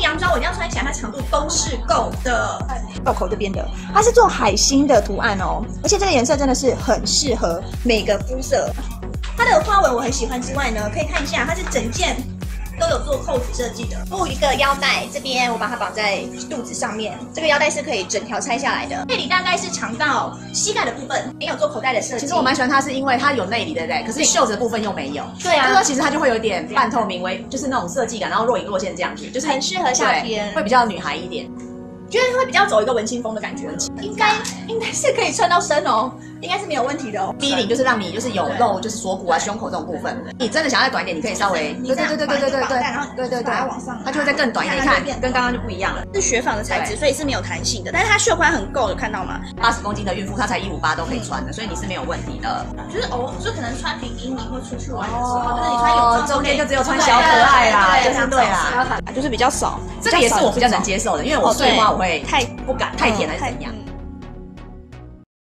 洋装我一定要穿起来，它长度都是够的。 袖口这边的，它是做海星的图案哦，而且这个颜色真的是很适合每个肤色。它的花纹我很喜欢之外呢，可以看一下，它是整件都有做扣子设计的，附一个腰带，这边我把它绑在肚子上面，这个腰带是可以整条拆下来的。内里大概是长到膝盖的部分，没有做口袋的设计。 其实我蛮喜欢它，是因为它有内里，对不对？可是袖子的部分又没有。 对啊， 就是说其实它就会有一点半透明就是那种设计感，然后若隐若现这样子，就是很适合夏天， 会比较女孩一点。 觉得会比较走一个文青风的感觉，应该是可以穿到身哦，应该是没有问题的哦。 V 领就是让你就是有露，就是锁骨啊、胸口这种部分。你真的想要再短一点，你可以稍微对， 然后把它往上， 它就会再更短一点。你看，跟刚刚就不一样了。 是雪纺的材质，所以是没有弹性的，但是它袖宽很够，有看到吗 ？80公斤的孕妇她才158都可以穿的，所以你是没有问题的。 就是就可能穿比基尼或出去玩的时候，就是你穿泳装中间就只有穿小可爱啦，就是对啦， 就是比较少。 这个也是我比较能接受的，因为我碎花我会太不敢太甜还是怎样。